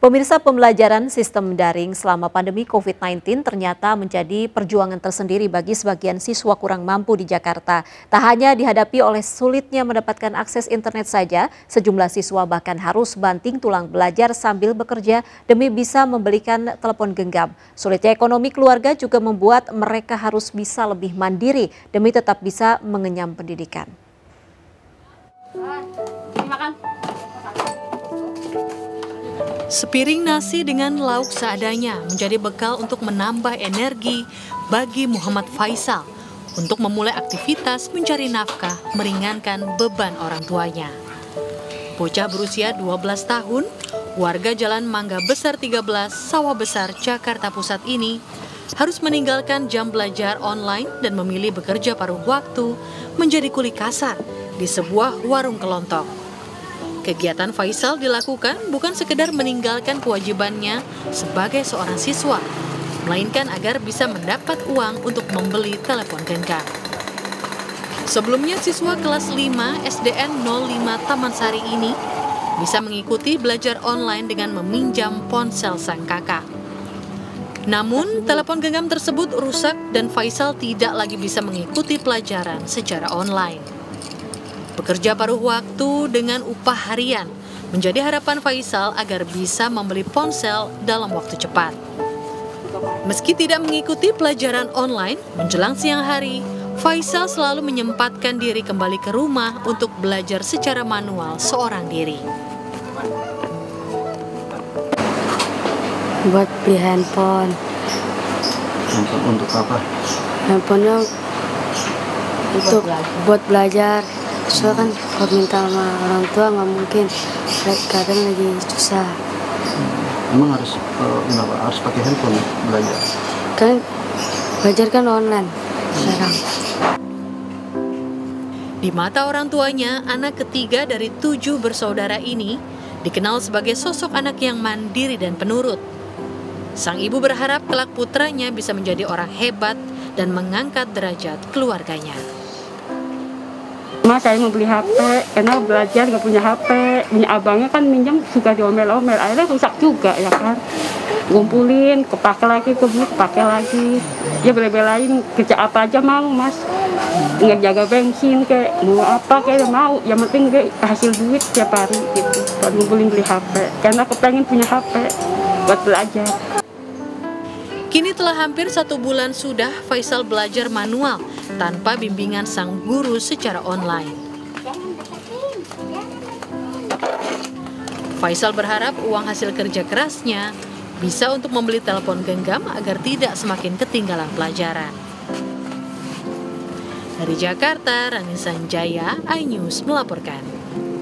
Pemirsa, pembelajaran sistem daring selama pandemi COVID-19 ternyata menjadi perjuangan tersendiri bagi sebagian siswa kurang mampu di Jakarta. Tak hanya dihadapi oleh sulitnya mendapatkan akses internet saja, sejumlah siswa bahkan harus banting tulang belajar sambil bekerja demi bisa membelikan telepon genggam. Sulitnya ekonomi keluarga juga membuat mereka harus bisa lebih mandiri demi tetap bisa mengenyam pendidikan. Sepiring nasi dengan lauk seadanya menjadi bekal untuk menambah energi bagi Muhammad Faisal untuk memulai aktivitas mencari nafkah meringankan beban orang tuanya. Bocah berusia 12 tahun, warga Jalan Mangga Besar 13, Sawah Besar, Jakarta Pusat ini harus meninggalkan jam belajar online dan memilih bekerja paruh waktu menjadi kuli kasar di sebuah warung kelontong. Kegiatan Faisal dilakukan bukan sekedar meninggalkan kewajibannya sebagai seorang siswa, melainkan agar bisa mendapat uang untuk membeli telepon genggam. Sebelumnya, siswa kelas 5 SDN 05 Taman Sari ini bisa mengikuti belajar online dengan meminjam ponsel sang kakak. Namun, telepon genggam tersebut rusak dan Faisal tidak lagi bisa mengikuti pelajaran secara online. Bekerja paruh waktu dengan upah harian menjadi harapan Faisal agar bisa membeli ponsel dalam waktu cepat. Meski tidak mengikuti pelajaran online, menjelang siang hari, Faisal selalu menyempatkan diri kembali ke rumah untuk belajar secara manual seorang diri. Buat beli handphone. Handphone untuk apa? Handphonenya untuk buat belajar. Soalnya kan kalau minta sama orang tua nggak mungkin, kadang lagi susah. Emang harus pakai handphone belajar? Kan belajar kan online sekarang. Di mata orang tuanya, anak ketiga dari 7 bersaudara ini dikenal sebagai sosok anak yang mandiri dan penurut. Sang ibu berharap kelak putranya bisa menjadi orang hebat dan mengangkat derajat keluarganya. Mas, saya mau beli HP, karena belajar nggak punya HP. Punya abangnya kan minjem suka diomel-omel, akhirnya rusak juga ya kan. Ngumpulin, kepake lagi, kepake lagi. Ya bela-belain kerja apa aja mau, Mas. Ngejaga bensin kayak mau apa kayak mau. Yang penting kayak hasil duit tiap hari gitu. Buat ngumpulin beli HP, karena aku pengen punya HP buat belajar. Kini telah hampir 1 bulan sudah Faisal belajar manual tanpa bimbingan sang guru secara online. Faisal berharap uang hasil kerja kerasnya bisa untuk membeli telepon genggam agar tidak semakin ketinggalan pelajaran. Dari Jakarta, Rani Sanjaya, iNews melaporkan.